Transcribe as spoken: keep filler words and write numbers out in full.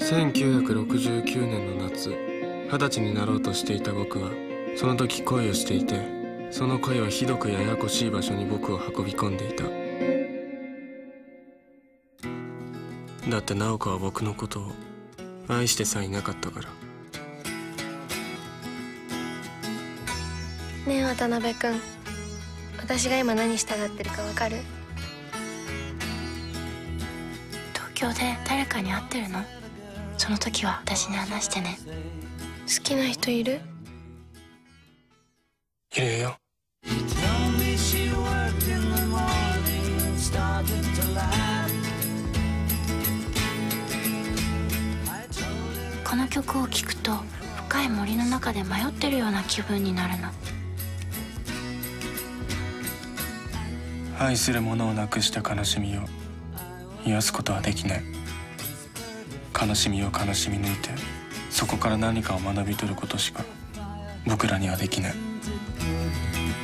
せんきゅうひゃくろくじゅうきゅうねんの夏、二十歳になろうとしていた僕はその時恋をしていて、その恋はひどくややこしい場所に僕を運び込んでいた。だって直子は僕のことを愛してさえいなかったから。 ねえ渡辺君、私が今何したがってるかわかる？ 東京で誰かに会ってるの？その時は私に話してね。 好きな人いる？ いるよ。 この曲を聴くと深い森の中で迷ってるような気分になるの。 愛する者を亡くした悲しみを癒すことはできない。悲しみを悲しみ抜いて、そこから何かを学び取ることしか僕らにはできない。